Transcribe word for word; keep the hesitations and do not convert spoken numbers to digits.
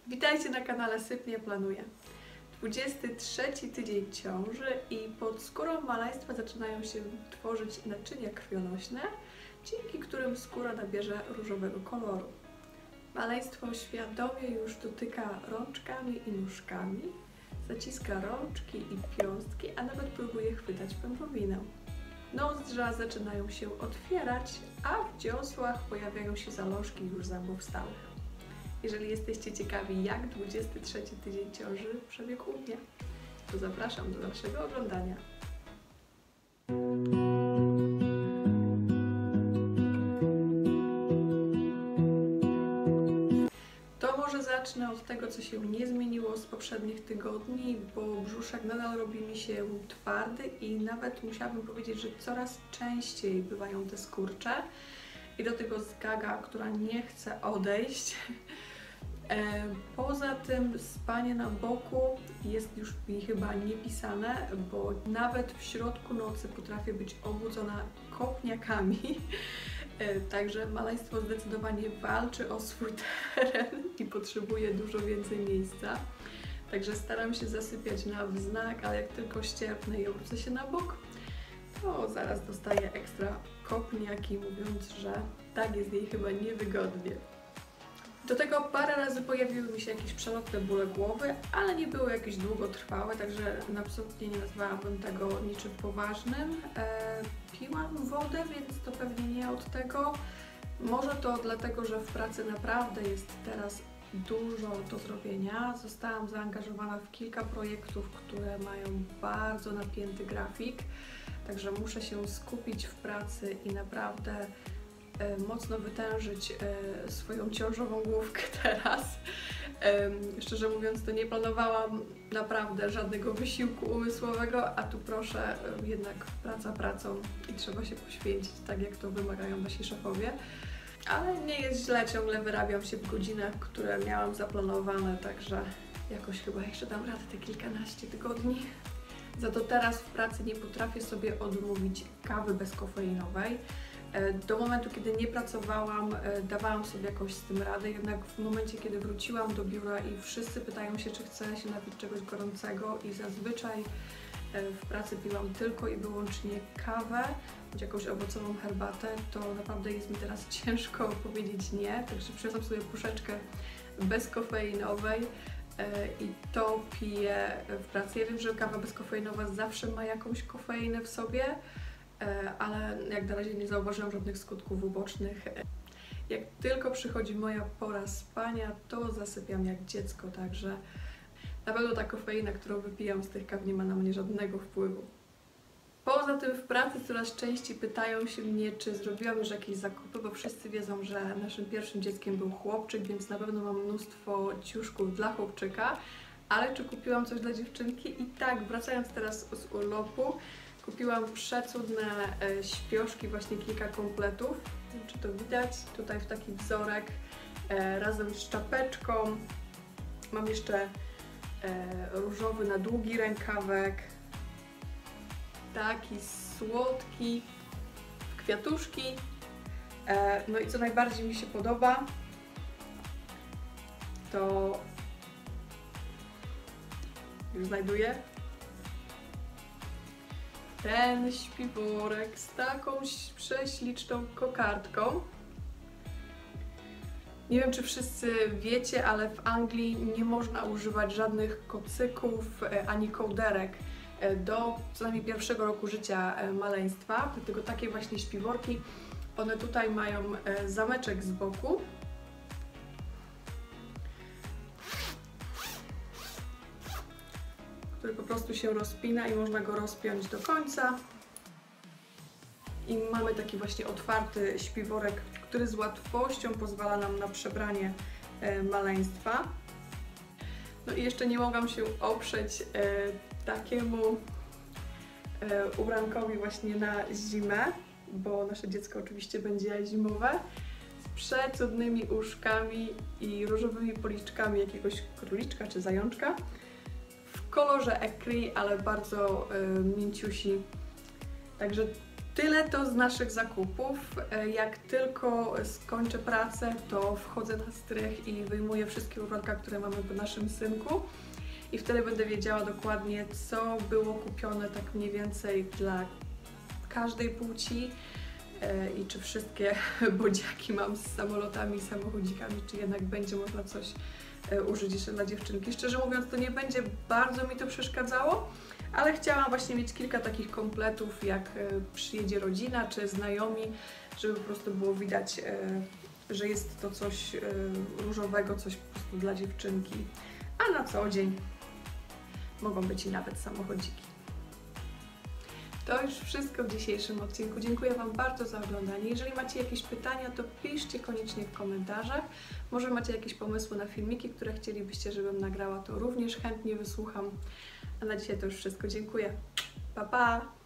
Witajcie na kanale Sypnie Planuję. dwudziesty trzeci tydzień ciąży i pod skórą maleństwa zaczynają się tworzyć naczynia krwionośne, dzięki którym skóra nabierze różowego koloru. Maleństwo świadomie już dotyka rączkami i nóżkami, zaciska rączki i piąstki, a nawet próbuje chwytać pępowinę. Nozdrza zaczynają się otwierać, a w dziąsłach pojawiają się zalążki już zębów stałych. Jeżeli jesteście ciekawi, jak dwudziesty trzeci tydzień ciąży przebiegł u mnie, to zapraszam do dalszego oglądania. To może zacznę od tego, co się nie zmieniło z poprzednich tygodni, bo brzuszek nadal robi mi się twardy i nawet musiałabym powiedzieć, że coraz częściej bywają te skurcze. I do tego zgaga, która nie chce odejść. Poza tym spanie na boku jest już mi chyba niepisane, bo nawet w środku nocy potrafię być obudzona kopniakami. Także maleństwo zdecydowanie walczy o swój teren i potrzebuje dużo więcej miejsca. Także staram się zasypiać na wznak, ale jak tylko ścierpnę i obrócę się na bok, to zaraz dostaję ekstra kopniaki, mówiąc, że tak jest jej chyba niewygodnie. Do tego parę razy pojawiły mi się jakieś przelotne bóle głowy, ale nie były jakieś długotrwałe, także absolutnie nie nazwałabym tego niczym poważnym. E, piłam wodę, więc to pewnie nie od tego. Może to dlatego, że w pracy naprawdę jest teraz dużo do zrobienia. Zostałam zaangażowana w kilka projektów, które mają bardzo napięty grafik, także muszę się skupić w pracy i naprawdę e, mocno wytężyć e, swoją ciążową główkę teraz. E, szczerze mówiąc, to nie planowałam naprawdę żadnego wysiłku umysłowego, a tu proszę, e, jednak praca pracą i trzeba się poświęcić, tak jak to wymagają wasi szefowie. Ale nie jest źle, ciągle wyrabiam się w godzinach, które miałam zaplanowane, także jakoś chyba jeszcze dam radę te kilkanaście tygodni. Za to teraz w pracy nie potrafię sobie odmówić kawy bezkofeinowej. Do momentu, kiedy nie pracowałam, dawałam sobie jakoś z tym radę, jednak w momencie, kiedy wróciłam do biura i wszyscy pytają się, czy chcę się napić czegoś gorącego i zazwyczaj w pracy piłam tylko i wyłącznie kawę, bądź jakąś owocową herbatę, to naprawdę jest mi teraz ciężko powiedzieć nie, także przyniosłam sobie puszeczkę bezkofeinowej i to piję w pracy. Ja wiem, że kawa bezkofeinowa zawsze ma jakąś kofeinę w sobie, ale jak na razie nie zauważyłam żadnych skutków ubocznych. Jak tylko przychodzi moja pora spania, to zasypiam jak dziecko, także na pewno ta kofeina, którą wypijam z tych kaw, nie ma na mnie żadnego wpływu. Poza tym w pracy coraz częściej pytają się mnie, czy zrobiłam już jakieś zakupy, bo wszyscy wiedzą, że naszym pierwszym dzieckiem był chłopczyk, więc na pewno mam mnóstwo ciuszków dla chłopczyka, ale czy kupiłam coś dla dziewczynki? I tak, wracając teraz z urlopu, kupiłam przecudne e, śpioszki, właśnie kilka kompletów. Nie wiem, czy to widać, tutaj w taki wzorek e, razem z czapeczką. Mam jeszcze E, różowy na długi rękawek, taki słodki, kwiatuszki. E, no i co najbardziej mi się podoba, to już znajduję ten śpiworek z taką prześliczną kokardką. Nie wiem, czy wszyscy wiecie, ale w Anglii nie można używać żadnych kocyków ani kołderek do co najmniej pierwszego roku życia maleństwa, dlatego takie właśnie śpiworki, one tutaj mają zameczek z boku. Który po prostu się rozpina i można go rozpiąć do końca. I mamy taki właśnie otwarty śpiworek, który z łatwością pozwala nam na przebranie e, maleństwa. No i jeszcze nie mogłam się oprzeć e, takiemu e, ubrankowi właśnie na zimę, bo nasze dziecko oczywiście będzie zimowe, z przecudnymi uszkami i różowymi policzkami jakiegoś króliczka czy zajączka w kolorze ecru, ale bardzo e, mięciusi. Także Tyle to z naszych zakupów. Jak tylko skończę pracę, to wchodzę na strych i wyjmuję wszystkie ubranka, które mamy po naszym synku. I wtedy będę wiedziała dokładnie, co było kupione tak mniej więcej dla każdej płci i czy wszystkie bodziaki mam z samolotami i samochodzikami, czy jednak będzie można coś użyć jeszcze dla dziewczynki. Szczerze mówiąc, to nie będzie bardzo mi to przeszkadzało, ale chciałam właśnie mieć kilka takich kompletów, jak przyjedzie rodzina czy znajomi, żeby po prostu było widać, że jest to coś różowego, coś po prostu dla dziewczynki, a na co dzień mogą być i nawet samochodziki. To już wszystko w dzisiejszym odcinku. Dziękuję Wam bardzo za oglądanie. Jeżeli macie jakieś pytania, to piszcie koniecznie w komentarzach. Może macie jakieś pomysły na filmiki, które chcielibyście, żebym nagrała, to również chętnie wysłucham. A na dzisiaj to już wszystko. Dziękuję. Pa, pa!